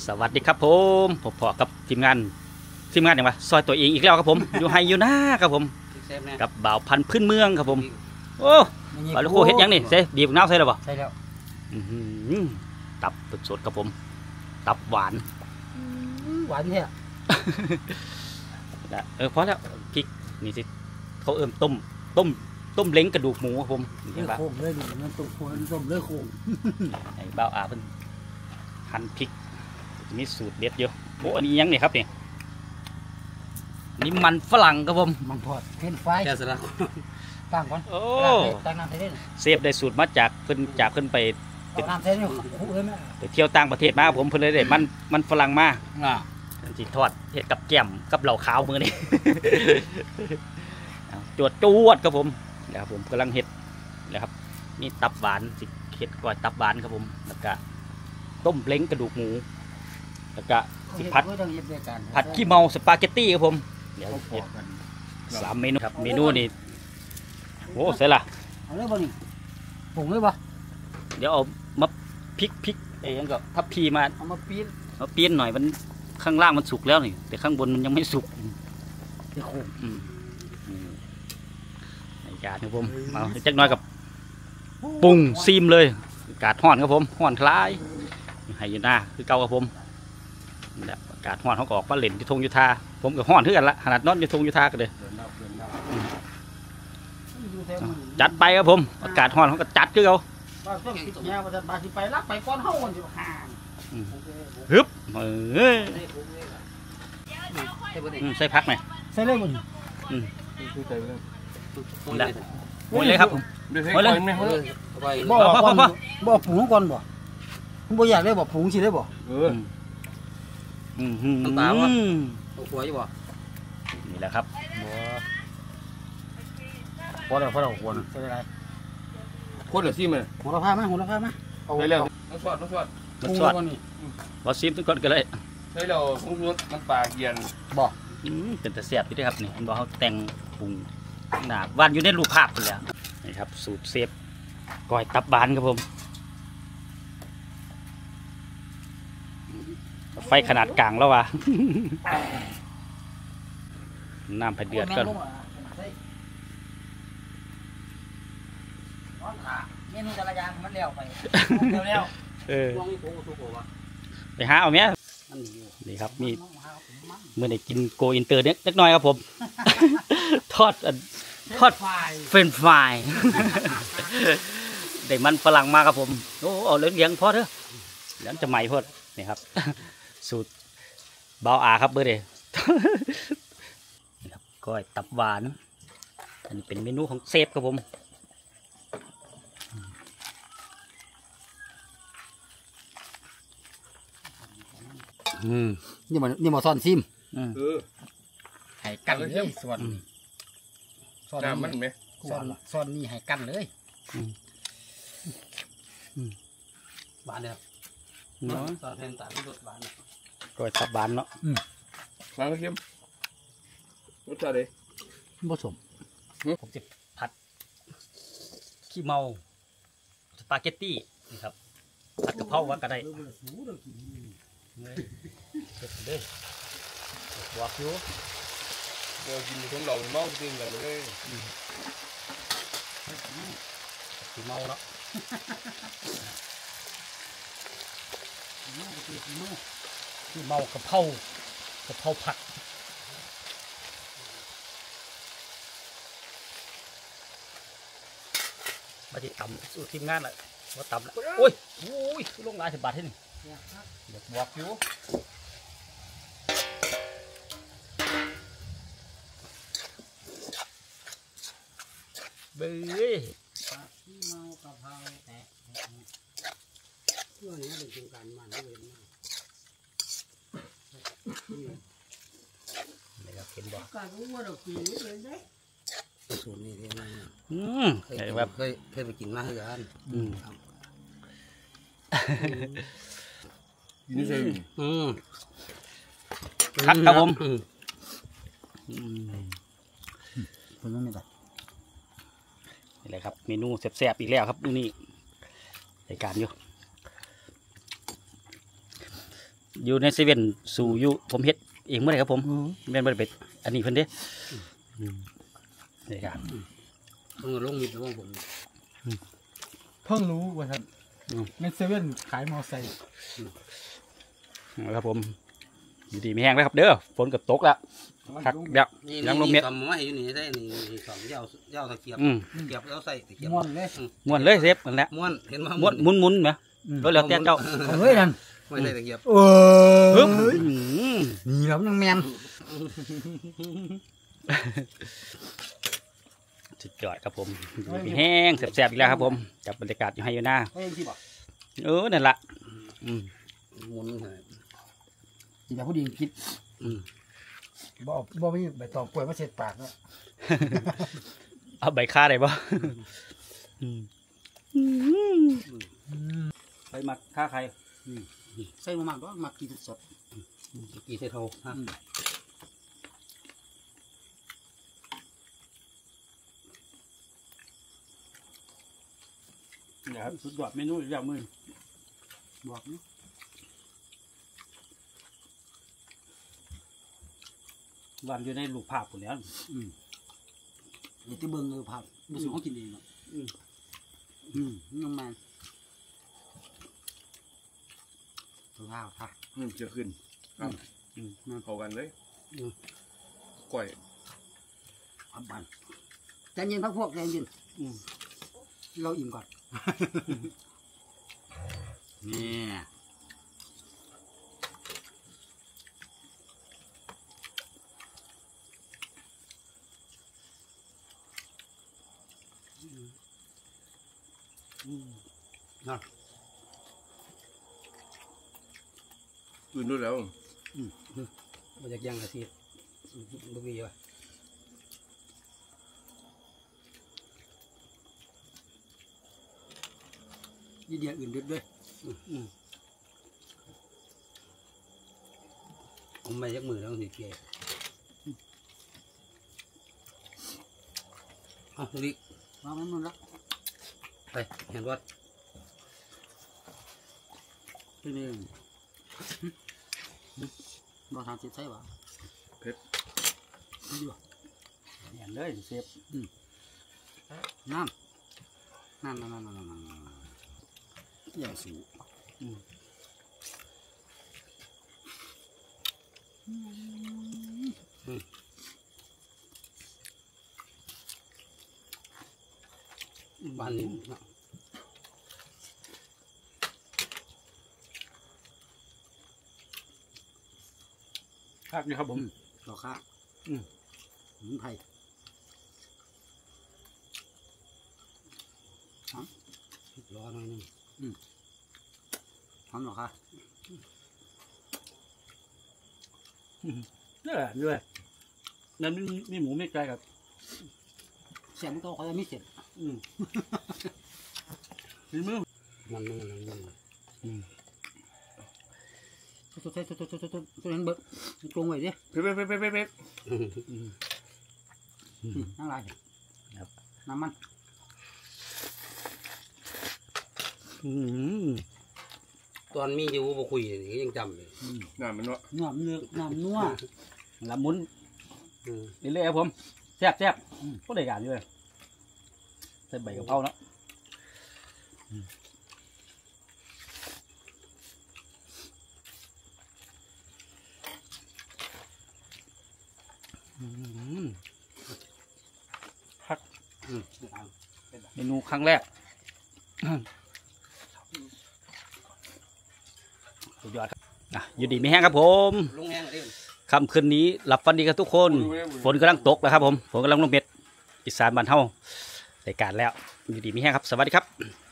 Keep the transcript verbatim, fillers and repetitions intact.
สวัสดีครับผมผมพอกับทีมงานทีมงานอย่างไรซอยตัวเองอีกแล้วครับผม อยู่ไฮอยู่หน้าครับผมกับบ่าวพันธุ์พื้นเมืองครับผมโอ้บ่าวลูกโคเฮ็ดยังนี่ใส่บีบน้ำใส่แล้วบ่ใส่แล้วตับสดๆครับผมตับหวานหวานเนี่ยเออพอแล้วพริกนี่สิเขาเอิ่มต้มต้มต้มเล้งกระดูกหมูครับผมเลือดโค้งเลยดิมันต้มโค้งต้มเลือดโค้งไอ้บ่าวอาเพิ่นหั่นพริกมีสูตรเด็ดเยอะโอ้อันนี้ยังนี่ครับนี่นี่มันฝรั่งครับผมมันทอดเพ้นไฟแค่สละตั้งก่อนโอ้ตั้งน้ำใส่เล่นเซฟได้สูตรมาจากเพิ่นจากเพิ่นไปน้ำใส่เล่นไปเที่ยวต่างประเทศมาผมเพิ่นเลยได้มันมันฝรั่งมาสิทอดเห็ดกับแก้มกับเหล่าขาวมือนี่จวดจวดครับผมแล้วผมกำลังเห็ดนะครับนี่ตับหวานสิเห็ดก่อยตับหวานครับผมแล้วก็ต้มเล้งกระดูกหมูแล้วก็สิผัดผัดขี้เมาสปาเกตตี้ครับผมเดี๋ยวเห็ดสามเมนูครับเมนูนี่โอ้เสร็จละเอาเลยบ่นี่ปรุงเลยบ่เดี๋ยวเอามาพริกพริกเอ้ยังก็ทับพีมาเอามาปีนเอาปีนหน่อยมันข้างล่างมันสุกแล้วนี่แต่ข้างบนมันยังไม่สุกเดี๋ยวโค้งในจานครับผมเอาจักหน่อยกับปรุงซีมเลยกาดห่อนครับผมห่อนคล้ายให้อยู่หน้าคือเก่าครับผมกาดห่อนเขาออกมาเล่นที่ทงยุทธาผมกับห่อนเท่ากันละขนาดนอนที่ทงยุทธากันเลยจัดไปครับผมอากาศห่อนเขาก็จัดคือเขาไปรับไปก้อนเฮ้าอยู่ห่างฮึบเออใส่พักไหมใส่เลยมึงหมดเลยครับหมดเลยบ่บ่บ่ผงก่อนบ่คุณบ่อยากได้บ่ผงสิได้บ่เออน้ำตาบ่ตัวขวดอยู่บ่นี่แหละครับพอแล้วพอแล้วขวดใส่อะไรขวดเดี๋ยวซิมเลยหัวละผ้ามั้ยหัวละผ้ามั้ยเอาไปแล้วน้ำสวดน้ำสวดน้ำสวดบอซิมทุกคนกันเลยใช่เราปรุงรสน้ำปลาเกียนบ่เป็นแต่เสียบพี่ด้วยครับนี่บอกเขาแต่งปรุงหนาบ้านอยู่ในรูปภาพไปแล้วนี่ครับสูตรเซฟก้อยตับบานครับผมไฟขนาดกลางแล้ววะน้ำผัดเดือดก็เมนูแต่ละอย่างมันเลี้ยวไปเลี้ยวเออไปหาเอาเนี้ยนี่ครับนี่เมื่อได้กินโกอินเตอร์เล็กน้อยครับผมทอดทอดเฟรนฟรายได้มันฝรั่งมาครับผมโอ้เอาเลี้ยงเลี้ยงพอเถอะเลี้ยงจะใหม่พอนี่ครับสูตรเบาอาครับเบอร์เดย์นี่ครับก้อยตับหวานอันนี้เป็นเมนูของเซฟครับผมอืมนี่มันนี่มันซ่อนซิมเออให้กันเลยส่วนซ่อนน้ำมันไหมซ่อนซ่อนนี่ให้กันเลยบานเดียวเนาะซ่อนเส้นสายที่สุดบานก้อยตับบานเนาะบานก็เข้มรสชาติดีผสมผมจะผัดขี้เมาสปาเกตตี้นี่ครับผัดกะเพราว่าก็ได้เด้อบอกอยู่เดี๋ยวกินทั้งหลอกเมาจริงกันเลยขี้เมาเนาะขี้เมากะเพรากะเพราผัดมาที่ต่ำสู่ทีมงานเลยว่าต่ำแล้วโอ้ยโอ้ยลงหลายสิบบาทที่นี่เดี๋ยวบอกอยู่เบ้ยเมากะเพราแตะเพื่อนนี่เป็นโครงการมันเลยนี่ครับเห็นบอกการรู้ว่าเรากินเลยได้สูตรนี้เรียนมาอืมเคยแบบเคยเคยไปกินมาเหมือนกันอืมนี่ใช่อืมคักครับผมคนนั้นนี่แหละนี่แหละครับเมนูแซ่บๆอีกแล้วครับนี่รายการอยู่อยู่ในเซเว่นสู่อยู่ผมเฮ็ดเองเมื่อไหร่ครับผมแม่นบ่ได้เป็ดอันนี้เพิ่นเด้นี่ครับต้องลงมิดแล้วผมเพิ่งรู้ว่าท่านในเซเว่นขายมอไซค์ครับผมอยู่ดีไม่แห้งแล้วครับเด้อฝนกับตกแล้วคักเดี๋ยวนี่ยังลงเม็ดสมมาให้อยู่นี่ได้นี่สมยาวยาวตะเกียบอืมเกียบแล้วใส่ตะเกียบม้วนเลยม้วนเลยเซฟนั่นแหละม้วนเห็นว่าม้วนหมุนหมุนไหมรถแล้วแต่เจ้าเฮ้ยนั่นไม่ใส่ตะเกียบเอปึ๊บนี่ครับนางแมนสุดยอดครับผมมีแห้งแซ่บๆอีกแล้วครับผมจับบรรยากาศอยู่ให้อยู่หน้าเฮ้ยที่บอกเออนั่นละอืมหมุนเลยที่แต่ผู้ดีคิดอืมบ่บ่มีใบตองกล้วยมาเช็ดปากเนาะเอาใบค่าได้ปะไปหมักค่าใครใส่มากๆด้วยมากินสดกี่ใส่เท่าฮะเดี๋ยวครับสุดยอดเมนูอีกอย่างมือบอกนี่วันอยู่ในลูกภาพผมแล้วเดี๋ยวที่เบิ้งเลยผัดไม่สูงเขากินเองเนาะอืมน้องแมนตัวข้าวค่ะอืมจะขึ้นครับอืมเข้ากันเลยก้อยอับบันใจเย็นพักพวกใจเย็นเราอิ่มก่อนนี่นะตื่นด้วยแล้วมาจากยังอาทิตย์บุบีวะยี่เดียอื่นเด็ดด้วยผมไปยักมือแล้วสิเกย์อ่ะลิกมาไม่มึงละไปเห็นวัดที่นี่บ่ทานจิตใช่ปะเผ็ดนี่ดีป่ะเห็นเลยเซฟน้ำน้ำน้ำน้ำน้ำน้ำน้ำอย่างสูงบ้านนี้ครับนี่ครับผมดอกข้าอืมสมุนไพรหอมรอหน่อยนึงอืมหอมดอกข้านี่แหละด้วยนั่นมีมีหมูไม่ไกลกับเสียงมันโตเขาจะไม่เสร็จอืมมีมือมันมันมันมันอืมตัวตัวตัวตัวตัวตัวตัวนั้นเบิกกลงไว้ดิเผ็ดเผ็ดเผ็ดเผ็ดเผ็ดนั่งไรครับน้ำมัน ตอนมีอยู่บ่คุยนี่ยังจำเลยน้ำมันเนาะน้ำเนื้อน้ำนัวละมุนนี่เลยครับผมแซ่บแซ่บก็ได้การด้วยใส่ใบกะเพราเนาะฮักเมนูครั้งแรกสุดยอดครับอ่ะอยู่ดีไม่แห้งครับผมลงแห้งเด้อค่ำคืนนี้หลับฝันดีกันทุกคน ฝนกำลังตกแล้วครับผมฝนกำลังลงเม็ดอีสานบ้านเฮาได้การแล้วอยู่ดีไม่แห้งครับสวัสดีครับ